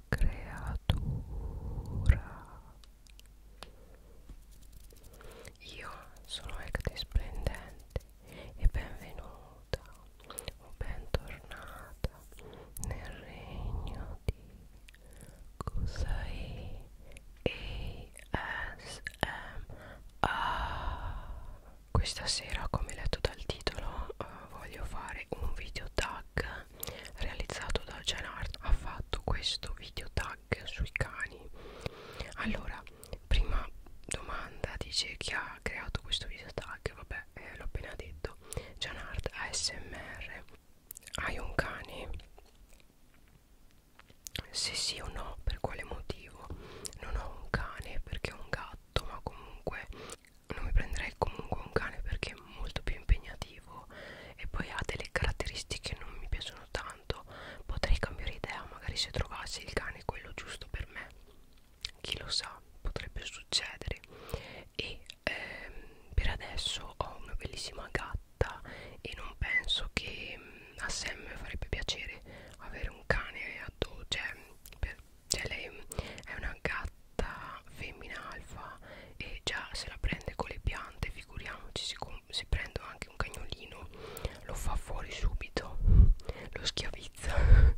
creatura. Io sono Ecate Splendente e benvenuta o bentornata nel regno di Kusai ASMR. Questa sera, come letto dal titolo, voglio fare un video tag realizzato da Genart. Ha fatto questo video tag sui cani. Allora, prima domanda, dice chi ha creato questo video tag. Vabbè, l'ho appena detto, Genart ASMR. Hai un cane? Se sì o no, per quale motivo? Non ho un cane perché ho un gatto, ma comunque non mi prenderei comunque un cane perché è molto più impegnativo e poi ha delle caratteristiche che non mi piacciono tanto. Potrei cambiare idea magari se trovassi il cane quello giusto per me, chi lo sa, potrebbe succedere. E per adesso ho una bellissima gatta e non penso che a Sam farebbe piacere avere un cane cioè lei è una gatta femmina alfa e già se la prende con le piante, figuriamoci si prende anche un cagnolino, lo fa fuori subito, lo schiavizza.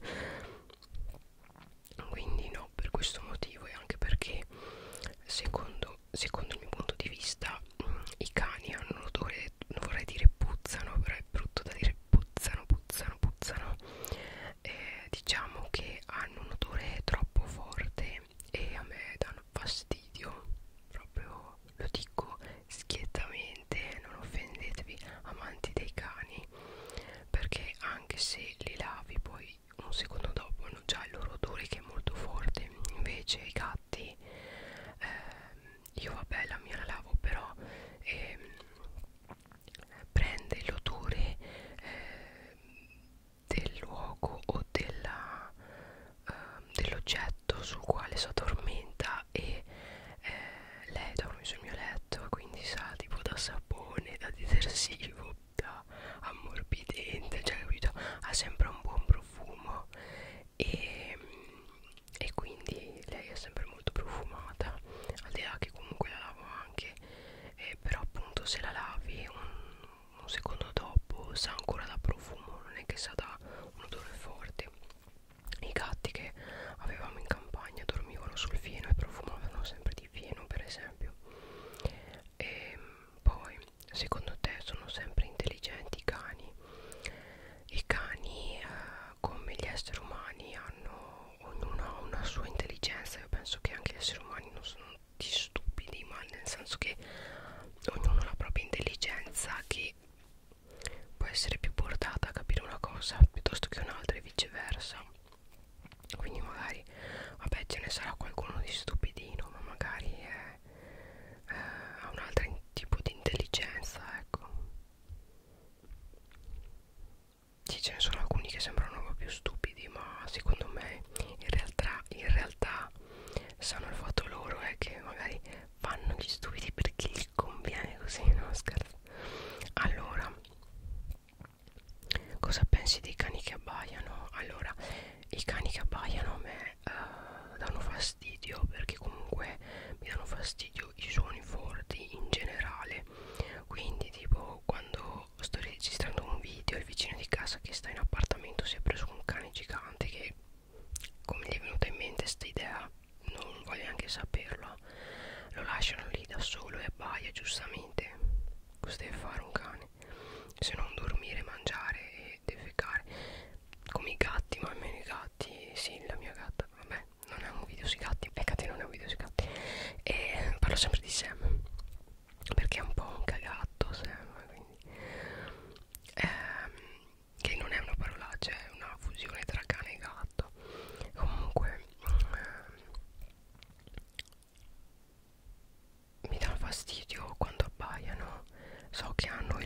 Quindi no, per questo motivo e anche perché secondo il mio punto di vista i cani hanno un odore, non vorrei dire puzzano, però è brutto da dire, puzzano, diciamo che hanno un odore troppo forte e a me danno fastidio, proprio lo dico schiettamente, non offendetevi amanti dei cani, perché anche se li lavi poi un secondo dopo hanno già il loro odore che è molto forte. Invece i gatti, io vabbè la mia la lavo, però prende l'odore del luogo o dell'oggetto sul quale si addormenta e lei dorme sul mio letto, quindi sa tipo da sapone, da detersivo, da ammorbidente, cioè capito? Ha sempre un buon profumo e quindi lei è sempre molto profumata, al di là che comunque la lavo anche, però appunto se la lavi un secondo dopo sa ancora da profumo, non è che sa da un odore forte. I gatti che avevamo in campagna dormivano sul fieno e profumavano sempre di fieno, per esempio. E poi secondo te sono sempre intelligenti i cani? I cani come gli esseri umani hanno, ognuno ha una sua intelligenza. Io penso che anche gli esseri umani non sono tutti stupidi, ma nel senso che ognuno ha la propria intelligenza che può essere più portata a capire una cosa piuttosto che un'altra e viceversa. Quindi magari vabbè ce ne sarà qualcuno di stupidino, ma magari ha un altro tipo di intelligenza, ecco. Sì, ce ne sono alcuni che sembrano proprio stupidi, ma secondo me in realtà sanno il fatto loro è che magari fanno gli stupidi perché gli conviene così, no scherzo. Allora, cosa pensi dei cani che abbaiano? Allora, i cani che abbaiano a me danno fastidio perché comunque mi danno fastidio i suoni forti in generale. Quindi tipo quando sto registrando un video il vicino di casa che sta in appartamento si è preso un cane gigante che, come gli è venuta in mente questa idea, non voglio neanche saperlo, lo lasciano lì da solo e abbaia giustamente. Cosa deve fare un cane se non dormire, mangiare e defecare come i gatti? Ma almeno i gatti, sì, la mia gatta, vabbè, non è un video sui gatti, beccati, non è un video sui gatti, e parlo sempre di Sam perché è un po' un cagatto Sam, quindi che non è una parolaccia, è una fusione tra cane e gatto. Comunque mi dà fastidio quando abbaiano. So che hanno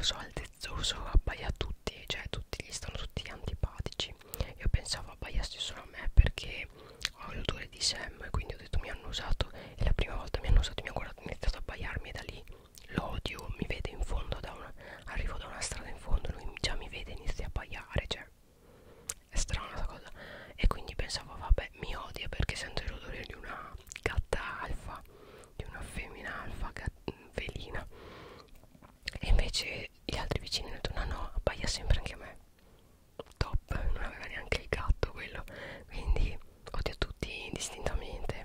rumoroso, altezzoso, abbaia a tutti, cioè tutti gli stanno tutti antipatici. Io pensavo abbaiasse solo a me perché ho l'odore di Sam, quindi ho detto mi hanno usato, e la prima volta mi hanno usato, mi ha guardato, mi ha iniziato a abbaiarmi, e da lì lo odio. Mi vede in fondo da una, arrivo da una strada in fondo, lui già mi vede, inizia a abbaiare, cioè è strana la cosa. E quindi pensavo vabbè, mi odia perché sento l'odore di una gatta alfa, di una femmina alfa felina. E invece gli altri vicini hanno detto no no, abbaia sempre anche a me. Top, non aveva neanche il gatto quello, quindi odio tutti indistintamente.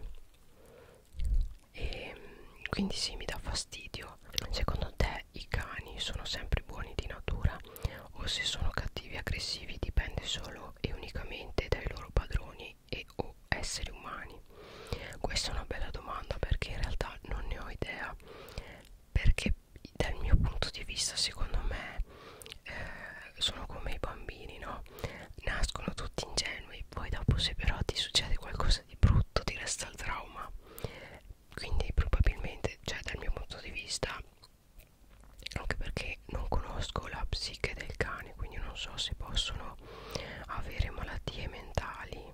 E quindi sì, mi dà fastidio. Secondo te i cani sono sempre buoni di natura o se sono cattivi e aggressivi dipende solo e unicamente dai loro padroni e o esseri umani? Questa è una bella domanda perché in realtà non ne ho idea, perché dal mio punto di vista secondo me sono come i bambini, no? Nascono tutti ingenui, poi dopo se però ti succede qualcosa di brutto ti resta il trauma. Quindi probabilmente, cioè dal mio punto di vista, anche perché non conosco la psiche del cane, quindi non so se possono avere malattie mentali,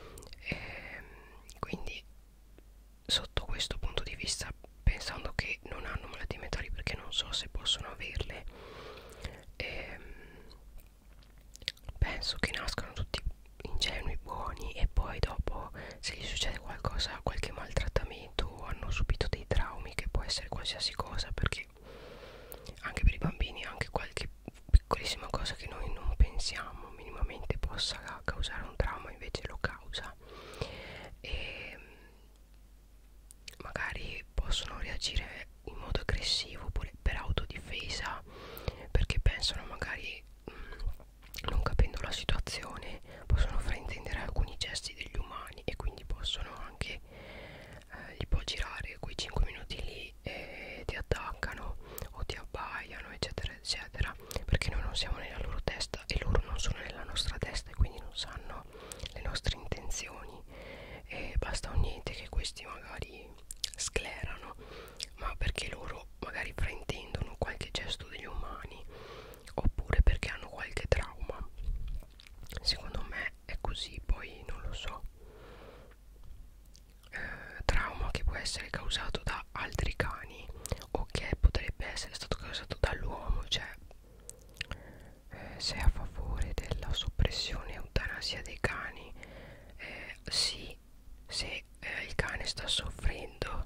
quindi sotto questo punto di vista, pensando che non hanno malattie mentali perché non so se possono averle, penso che nascano tutti ingenui, buoni, e poi dopo se gli succede qualcosa, qualche maltrattamento o hanno subito dei traumi, che può essere qualsiasi cosa, perché anche per i bambini anche qualche piccolissima cosa che noi non pensiamo minimamente possa causare un trauma invece lo causa, e magari possono reagire in modo aggressivo oppure per autodifesa, perché pensano magari non capendo la situazione possono fraintendere alcuni gesti degli umani e quindi possono anche gli può girare quei 5 minuti lì e ti attaccano o ti abbaiano eccetera eccetera, perché noi non siamo nella loro testa e loro non sono nella nostra testa e quindi non sanno le nostre intenzioni, e basta un niente che questi magari sclerano, ma perché loro magari fraintendono qualche gesto degli umani oppure perché hanno qualche trauma. Secondo me è così, poi non lo so. Trauma che può essere causato da altri cani o che potrebbe essere stato causato dall'uomo, cioè sei a favore della soppressione e eutanasia dei cani? Sì, se il cane sta soffrendo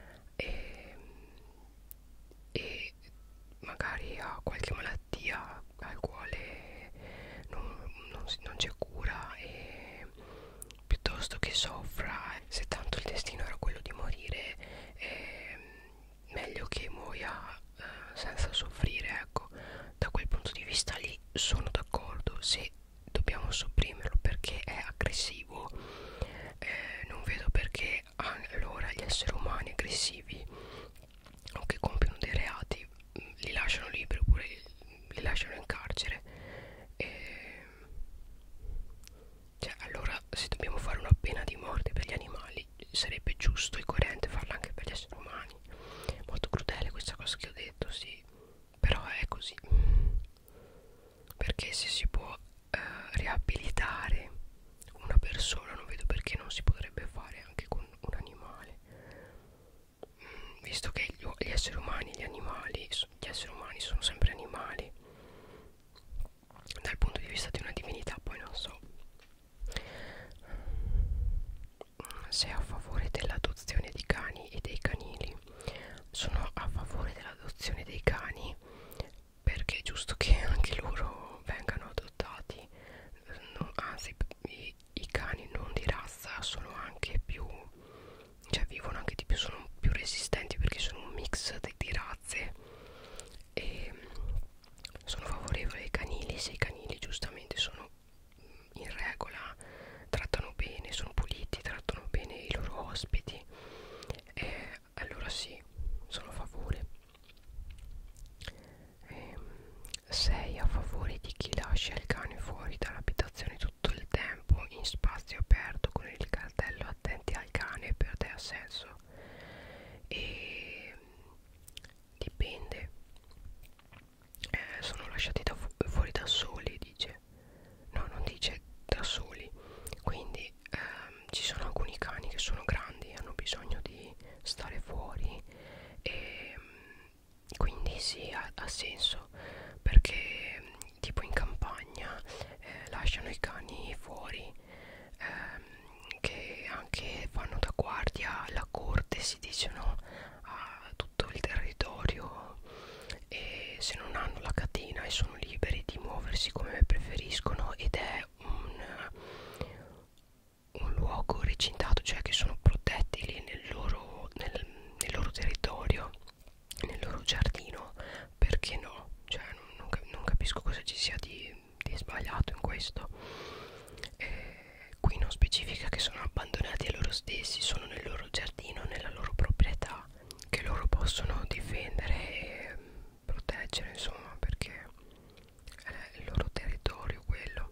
e magari ha qualche malattia al quale non c'è cura, e piuttosto che soffra, se tanto il destino era quello di morire, meglio che muoia senza soffrire, ecco. Da quel punto di vista lì sono d'accordo. Se dobbiamo sopprimerlo perché è aggressivo, non vedo perché allora gli esseri umani aggressivi o che compiono dei reati li lasciano liberi oppure li lasciano in carcere. Cioè allora se dobbiamo fare una pena di morte per gli animali sarebbe giusto e coerente farla anche per gli esseri umani. Molto crudele questa cosa che ho detto, sì, però è così, perché se si può riabilitare una persona non vedo perché non si potrebbe fare anche con un animale, visto che gli esseri umani e gli esseri umani sono sempre animali dal punto di vista di una divinità. Poi non so. Sei a favore dell'adozione di cani e dei canili? Sono a favore dell'adozione dei cani perché è giusto che anche loro vengano adottati, anzi i cani non di razza sono anche più, cioè vivono anche di più, sono più resistenti perché sono un mix di razze, e sono favorevole ai canili se i canili giustamente sono senso, perché tipo in campagna lasciano i cani fuori, che anche fanno da guardia alla corte, si dice, no? A tutto il territorio, e se non hanno la catena e sono liberi di muoversi come preferiscono, ed è un luogo recintato, cioè che sono protetti lì nel loro territorio, nel loro giardino. Perché no? Cioè non capisco cosa ci sia di sbagliato in questo. Qui non specifica che sono abbandonati a loro stessi, sono nel loro giardino, nella loro proprietà, che loro possono difendere e proteggere, insomma, perché è il loro territorio quello.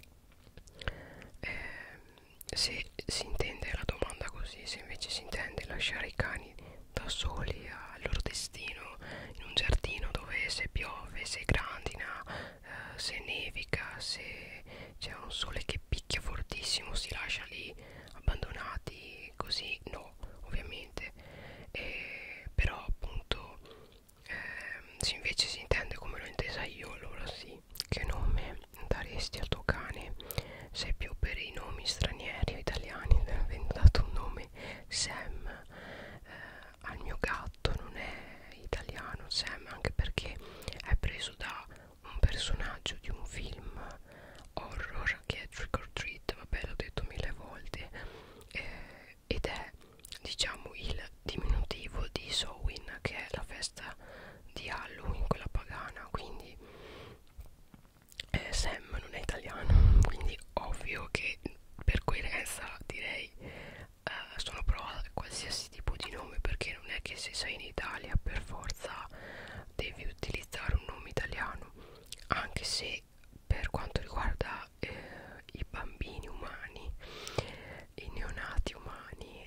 Se si intende la domanda così, se invece si intende lasciare i cani da soli al loro destino in un giardino dove se piove, se grandina, se nevica, se c'è un sole che picchia fortissimo, si lascia lì abbandonati così, no, ovviamente. Però appunto se invece si intende come l'ho intesa io, allora sì. Che nome daresti al tuo cane? Sei più per i nomi stranieri o italiani? Avendo dato un nome Sam al mio gatto, non è italiano Sam, anche perché è preso da un personaggio di un film horror che è Trick or Treat, vabbè l'ho detto 1000 volte, ed è diciamo il diminutivo di Samhain, che è la festa di Halloween, quella pagana, quindi Sam non è italiano, quindi ovvio che per coerenza direi sono pro a qualsiasi tipo di nome, perché non è che se sei in Italia per forza devi utilizzare un nome italiano, anche se per quanto riguarda i bambini umani, i neonati umani,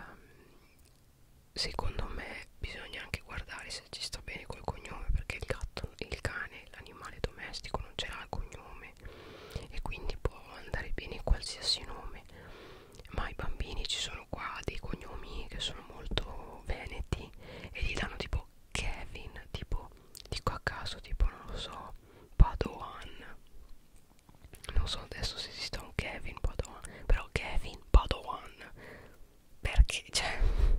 secondo me bisogna anche guardare se ci sta bene col cognome, perché il gatto, il cane, l'animale domestico non ce l'ha il cognome e quindi può andare bene qualsiasi nome. Ma i bambini, ci sono qua dei cognomi che sono molto veneti e gli danno tipo Kevin, tipo dico a caso, tipo non lo so, Padoan, non so adesso se esista un Kevin Padoan, però Kevin Padoan, perché cioè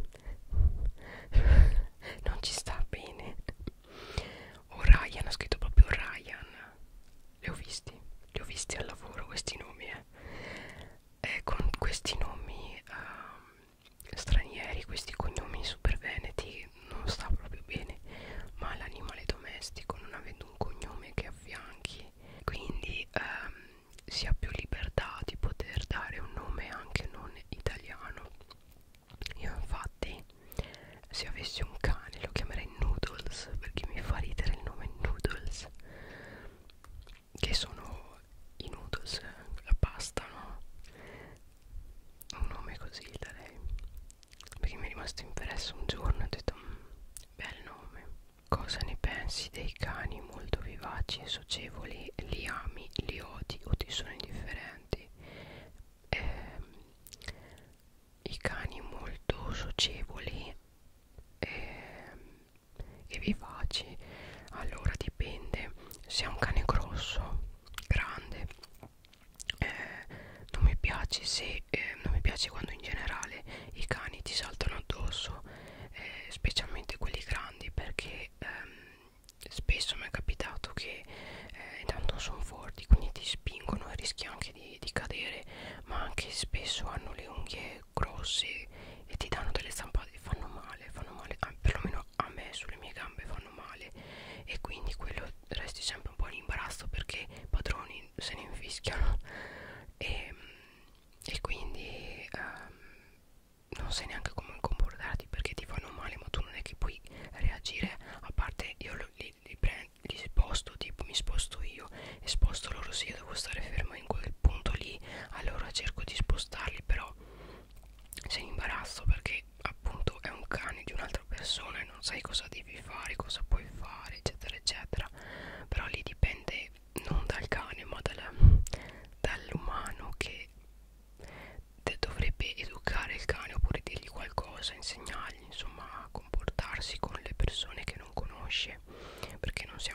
non ci sta bene. O Ryan, ha scritto proprio Ryan, li ho visti al lavoro questi nomi, e con questi nomi stranieri, questi cognomi super veneti non sta proprio bene. Ma l'animale domestico, non avendo un cognome che affianchi, quindi si ha più libertà di poter dare un nome anche non italiano. Io infatti, se avessi un cane, lo chiamerei Noodles, perché mi fa ridere il nome Noodles, che sono i noodles, la pasta, no? Un nome così darei, perché mi è rimasto impresso un giorno e ho detto bel nome. Cosa ne pensi dei cani molto vivaci e socievoli? Li ami, li odi o ti sono indifferenti? I cani molto socievoli e vivaci, allora dipende. Se è un cane grosso, grande, non mi piace, se non mi piace quando in generale i cani ti saltano addosso, specialmente quelli grandi, perché spesso mi è capitato che intanto sono forti, quindi ti spingono e rischi anche di cadere, ma anche spesso hanno le unghie grosse e ti danno delle zampate, fanno male, perlomeno a me sulle mie gambe fanno male, e quindi quello resti sempre un po' in imbarazzo perché i padroni se ne infischiano e quindi non sai neanche come comportarti, perché ti fanno male ma tu non è che puoi reagire, a parte io li sposto, tipo mi sposto io e sposto loro, se io devo stare ferma in quel punto lì allora cerco di spostarli, però sei in imbarazzo perché appunto è un cane di un'altra persona e non sai cosa devi fare, cosa puoi fare, eccetera eccetera. Però lì dipende non dal cane ma dall'umano che dovrebbe educare il cane, oppure dirgli qualcosa, insegnargli insomma a comportarsi con le persone che non conosce, perché non siamo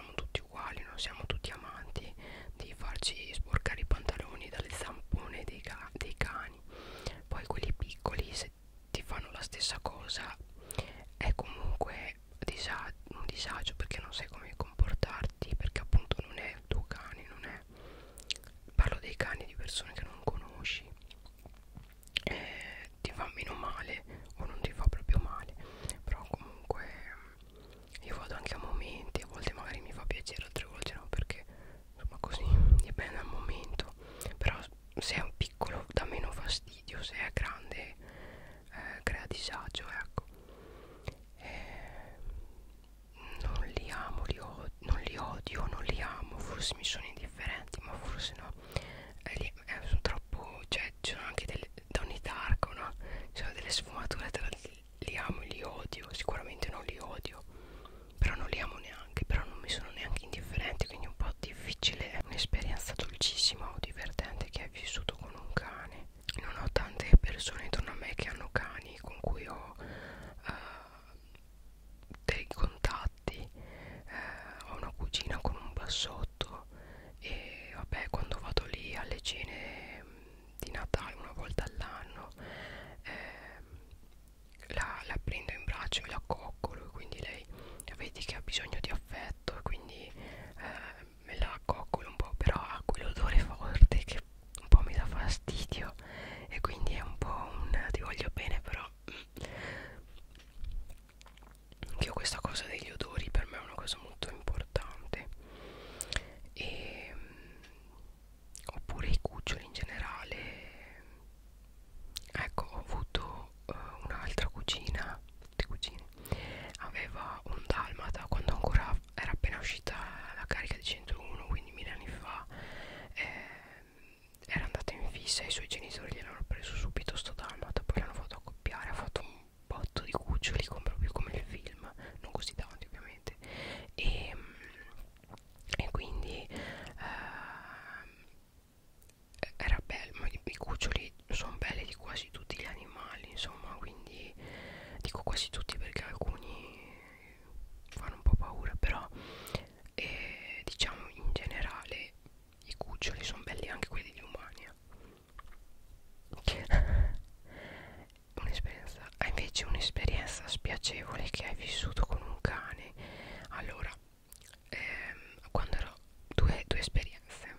cosa è comunque un disagio, perché non sai come comportarti, perché appunto non è il tuo cane, non è, parlo dei cani di persone che non conosci, ti fa meno male o non ti fa proprio male, però comunque io vado anche a momenti, a volte magari mi fa piacere, altre volte no, perché insomma così dipende dal momento. Però se è un piccolo dà meno fastidio, se è grande crea disagio, ecco. Non li amo, non li odio, non li amo, forse mi sono indifferenti, ma forse no, sono troppo, cioè ci sono anche delle Donnie Darko, no? Ci sono delle sfumature tra li amo e li odio, sicuramente non li odio, però non li amo neanche, però non mi sono neanche indifferenti, quindi è un po' difficile. È un'esperienza dolcissima o divertente che hai vissuto con un cane. Non ho tante persone intorno a me che hanno cani con cui ho dei contatti, ho una cugina con un bassotto e vabbè, quando vado lì alle cene di Natale una volta all'anno la prendo in braccio e la coccolo, e quindi lei vedi che ha bisogno di affetto e quindi me la coccolo un po', però ha quell'odore forte che un po' mi dà fastidio e quindi è un po' un ti voglio bene, però anche questa cosa degli odori per me è una cosa molto importante. E oppure i cuccioli in generale. Ecco, ho avuto un'altra cugina, tutte cugine, aveva un dalmata quando ancora era appena uscita la carica di 101, quindi 1000 anni fa. Era andata in fissa e i suoi genitori gliel'hanno preso subito sto dalmata, poi l'hanno fatto accoppiare, ha fatto un botto di cuccioli proprio come il film, non così tanti ovviamente, e quindi era bello, ma i cuccioli sono belli di quasi tutti gli animali, insomma, quindi dico quasi tutti perché alcuni fanno un po' paura, però diciamo in generale i cuccioli sono belli, anche quelli degli umani. Un'esperienza, invece un'esperienza spiacevole che hai vissuto con un cane. Allora, quando ero due esperienze.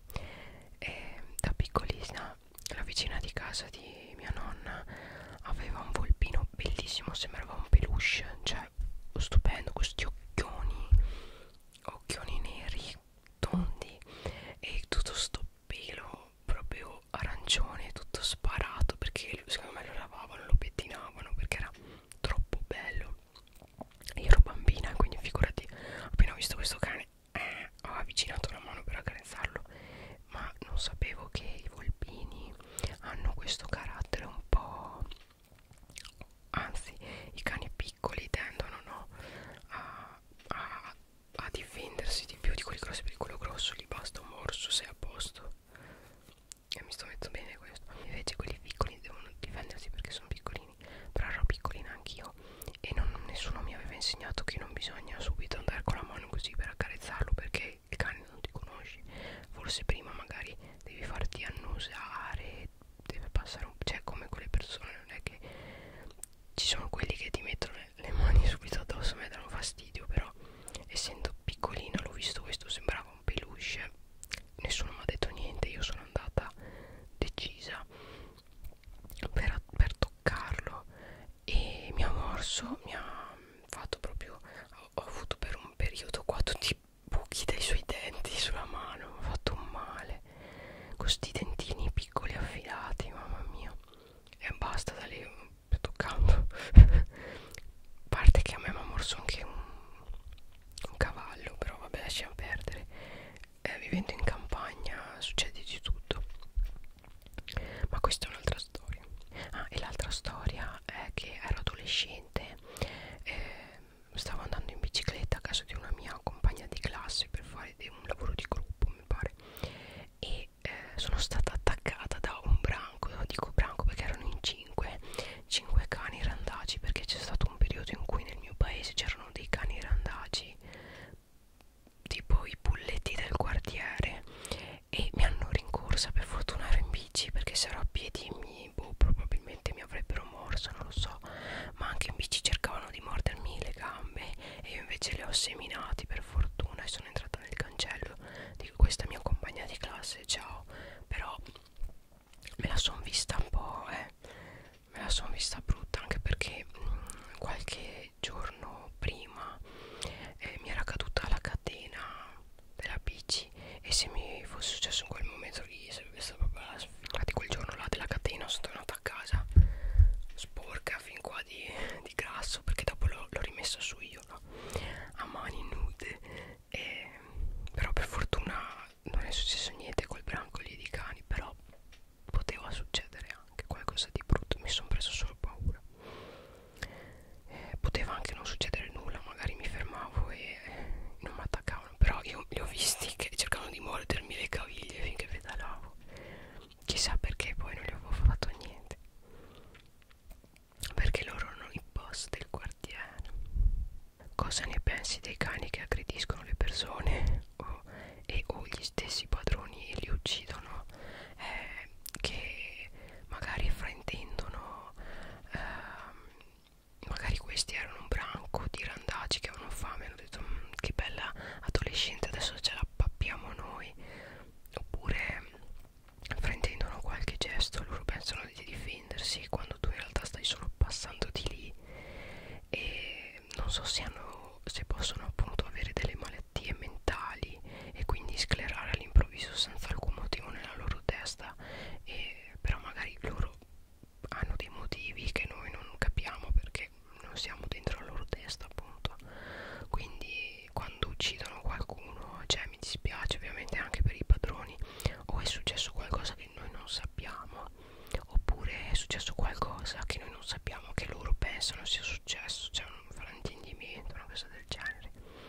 Da piccolina la vicina di casa di mia nonna aveva un volpino bellissimo, sembrava un peluche, cioè stupendo, questi occhioni neri tondi e tutto sto pelo proprio arancione, tutto sparato, perché secondo me lo lavavano, lo pettinavano perché era troppo bello. Io ero bambina, quindi figurati, appena ho visto questo cane ho avvicinato la mano per accarezzarlo, ma non sapevo che i volpini hanno questo carattere un po', anzi i cani piccoli tendono, no, a difendersi di più di quelli grossi, perché quello grosso gli basta un morso, sei a posto. E mi sto mettendo bene questo. Invece quelli piccoli devono difendersi perché sono piccolini, però ero piccolina anch'io e nessuno mi aveva insegnato che non bisogna subito andare con la mano così per accarezzarlo, perché il cane non ti conosci, forse prima magari devi farti annusare, deve passare un, cioè come quelle persone, non è che ci sono quelli che ti mettono le mani subito addosso, mi danno fastidio, però essendo piccolina l'ho visto, questo sembrava un peluche, nessuno mi ha detto niente, io sono andata decisa per toccarlo e mi ha morso, mi ha fatto proprio, ho avuto per un periodo qua tutti i buchi dei suoi denti sulla mano, mi ha fatto un male con sti dentini piccoli affilati, mamma mia, e basta, da lì toccando a parte che a me mi ha morso anche un cavallo, però vabbè, lasciamo perdere. Vivendo in campagna succede di tutto, ma questa è un'altra storia. Ah, e l'altra storia è che ero adolescente, stavo andando in bicicletta a casa di una mia compagna di classe per fare un lavoro di gruppo, mi pare, e sono stata attaccata da un branco, dico branco perché erano in cinque cani randagi, perché c'è stato un periodo in cui nel mio paese c'erano dei cani randagi tipo i bulletti del quartiere, e mi hanno rincorsa. Per fortuna ero in bici, perché se ero a piedi probabilmente mi avrebbero morso, non lo so, ma anche messa su io, no? A mani nude. Però per fortuna non è successo niente col brancoli di cani, però poteva succedere anche qualcosa di brutto, mi sono preso solo paura. Poteva anche non succedere nulla, magari mi fermavo e non mi attaccavano, però io li ho visti che cercavano di mordermi le caviglie finché pedalavo. Chissà perché poi non gli avevo fatto niente, perché loro erano i boss del quartiere. Cosa ne pensi dei cani che aggrediscono le persone o gli stessi padroni e li uccidono, che magari fraintendono, magari questi erano un branco di randaci che avevano fame e hanno detto che bella adolescente, adesso ce la pappiamo noi, oppure fraintendono qualche gesto, loro pensano di difendersi quando tu in realtà stai solo passando di lì. E non so se possono appunto avere delle malattie mentali e quindi sclerare all'improvviso senza alcun motivo nella loro testa, però magari loro hanno dei motivi che noi non capiamo perché non siamo dentro la loro testa appunto. Quindi quando uccidono qualcuno, cioè mi dispiace ovviamente anche per i padroni, o è successo qualcosa che noi non sappiamo, oppure è successo qualcosa che noi non sappiamo che loro pensano sia successo, cioè un fraintendimento, una cosa del genere.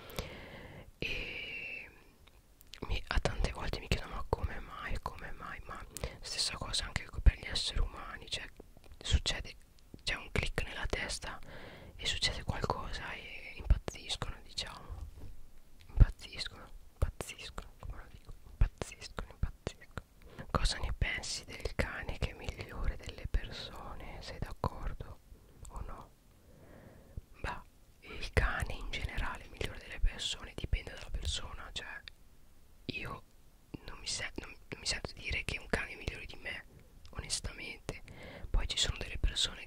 E a tante volte mi chiedo ma come mai, ma stessa cosa anche per gli esseri umani, cioè succede, c'è un click nella testa e succede qualcosa e impazziscono, diciamo, impazziscono, come lo dico, impazziscono. Cosa ne pensi del cane che è migliore delle persone? Sei d'accordo o no? Beh, il cane in generale è migliore delle persone, dipende dalla persona, cioè io non mi sento dire che un cane è migliore di me, onestamente. Poi ci sono delle persone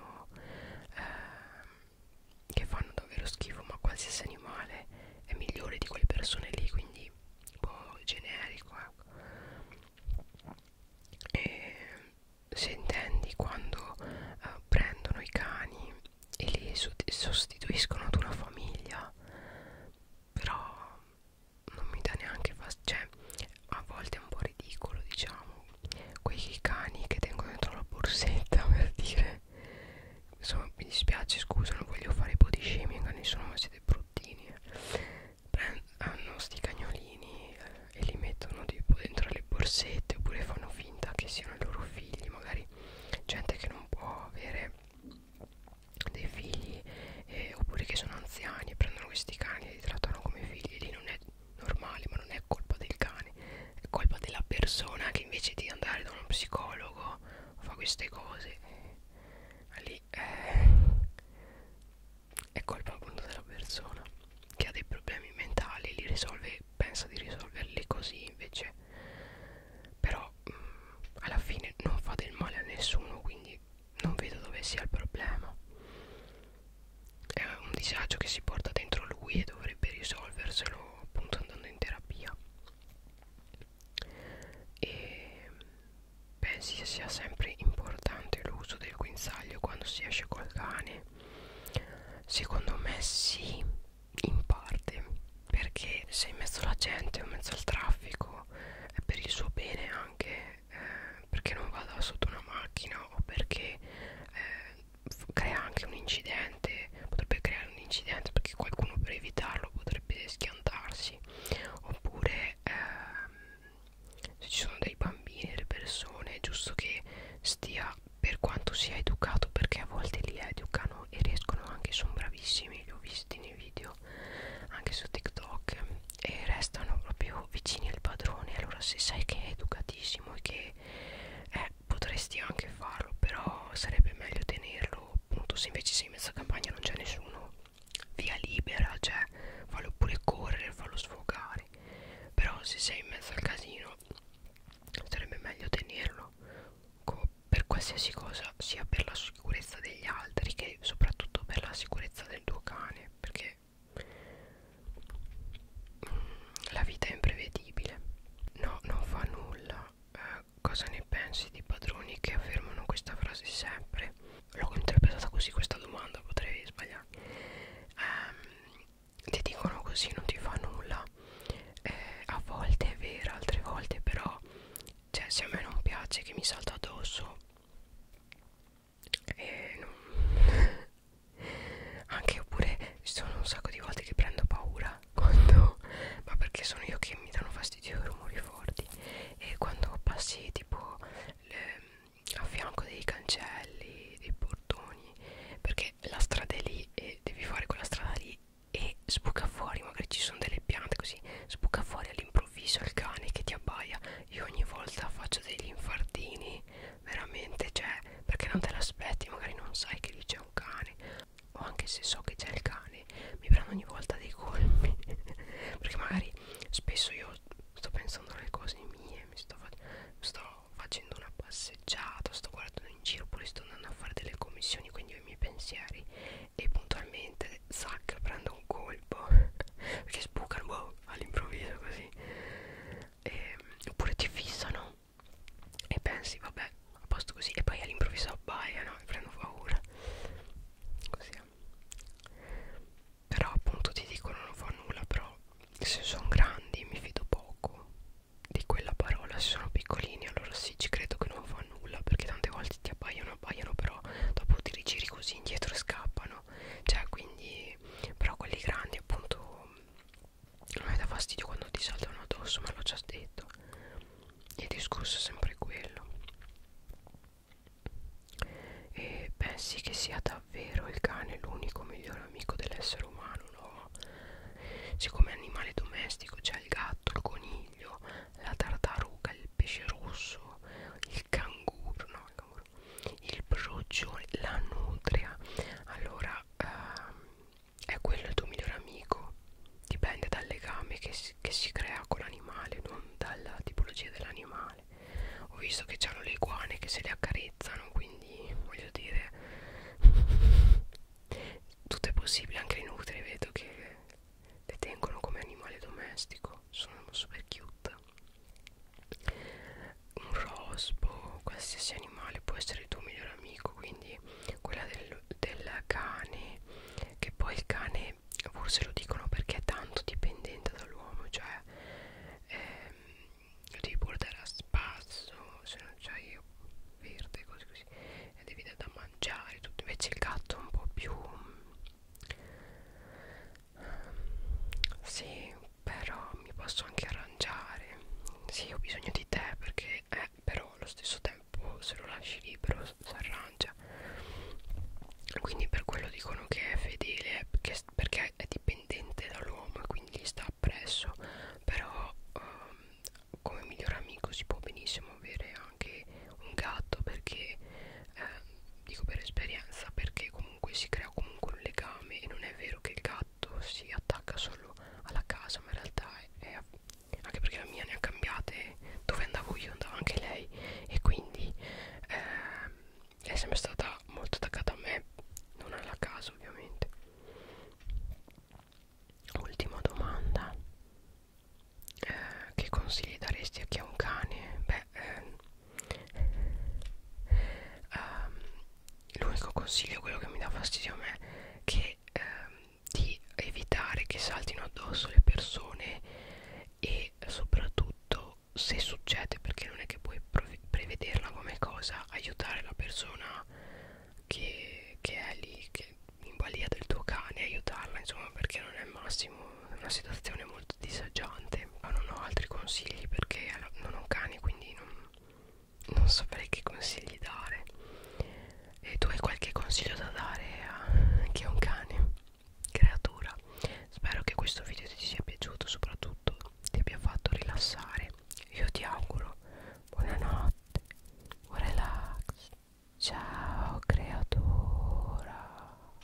che fanno davvero schifo, ma qualsiasi animale è migliore di quelle persone lì, quindi un po' generico, ecco. E se intendi quando prendono i cani e li sostituiscono ad una famiglia, però non mi dà neanche fastidio, cioè a volte è un po' ridicolo, diciamo, quei cani che tengono dentro la borsetta, per dire, insomma mi dispiace, scusa, non voglio fare body shaming a nessuno, ma siete bruttini, hanno sti cagnolini e li mettono tipo dentro le borsette, oppure fanno finta che siano i loro figli, magari gente che non può avere dei figli, oppure che sono anziani e prendono questi cani e li trattano come figli. Lì non è normale, ma non è colpa del cane, è colpa della persona che invece di andare da uno psicologo fa queste cose. Lì è colpa appunto della persona che ha dei problemi mentali, li risolve, pensa di risolverli così, invece però alla fine non fa del male a nessuno, quindi non vedo dove sia il problema. È un disagio che si porta dentro lui e dovrebbe risolverselo appunto andando in terapia. E pensi sia sempre importante l'uso del guinzaglio quando si esce col cane? Secondo me sì, in parte, perché se in mezzo alla gente o in mezzo al traffico è per il suo bene anche, perché non vada sotto una macchina o perché crea anche un incidente, potrebbe creare un incidente, perché ci sono un sacco di volte che prendo paura quando, ma perché sono io che mi danno fastidio i rumori forti, e quando passi tipo a fianco dei cancelli, dei portoni, perché la strada è lì e devi fare quella strada lì e sbuca fuori, magari ci sono delle piante così, sbuca fuori all'improvviso il cane che ti abbaia. Io ogni volta faccio degli infartini, veramente, cioè, perché non te l'aspetti, magari non sai che lì c'è un cane, o anche se so che c'è il cane, mi prendo ogni volta dei colpi perché magari spesso io sto pensando alle cose mie, sto facendo una passeggiata, sto guardando in giro, oppure sto andando a fare delle commissioni, quindi ho i miei pensieri e puntualmente zac, prendo un colpo perché sbucano boh, all'improvviso così, oppure ti fissano e pensi vabbè a posto così, e poi all'improvviso abbaiano e prendo paura così. Però appunto ti dicono non fa nulla, però se sono grandi mi fido poco di quella parola. Se sono piccolini allora sì, ci credo che non fa nulla, perché tante volte ti abbaiano, però dopo ti rigiri così indietro e scappano, cioè quindi. Però quelli grandi appunto non mi dà fastidio quando ti saltano addosso, me l'ho già detto, il discorso è sempre quello. E pensi che sia davvero il cane l'unico migliore amico dell'essere umano? No, siccome animale domestico c'è il gatto, il coniglio, la tartaruga, il pesce rosso, il canguro, no, il procione, la nutria, allora è quello il tuo migliore amico? Dipende dal legame che si crea con l'animale, non dalla tipologia dell'animale. Ho visto che c'hanno le iguane che se le accarezzano, quindi voglio dire tutto è possibile, anche le nutrie vedo che le tengono come animale domestico, sono super cute. Un rospo, qualsiasi animale può essere il tuo migliore amico, quindi quella del cane, che poi il cane forse lo dicono perché è tanto dipendente dall'uomo, cioè lo devi portare a spasso, se non c'hai verde, cose così, e devi dare da mangiare tutto. Invece il gatto è un po' più sì, però mi posso anche arrangiare. Sì, ho bisogno di te perché però allo stesso tempo se lo lasci libero si arrangia, quindi per quello dicono che è fedele, perché è dipendente dall'uomo e quindi gli sta appresso. Però come miglior amico si può benissimo avere anche un gatto, perché dico per esperienza, perché comunque si crea comunque un legame, e non è vero che il gatto si attacca solo alla casa, ma in realtà anche perché la mia ne ha cambiate, dove andavo io andava anche lei, e quindi è sempre stata molto attaccata a me, non alla casa ovviamente. Ultima domanda, che consigli daresti a chi ha un cane? Beh, l'unico consiglio, quello che mi dà fastidio a me, che di evitare che saltino addosso le persone, e soprattutto se succede, perché non è che puoi prevederla come cosa, aiutare la persona che è lì, che in balia del tuo cane, aiutarla insomma, perché non è il massimo, è una situazione molto disagiante. Ma non ho altri consigli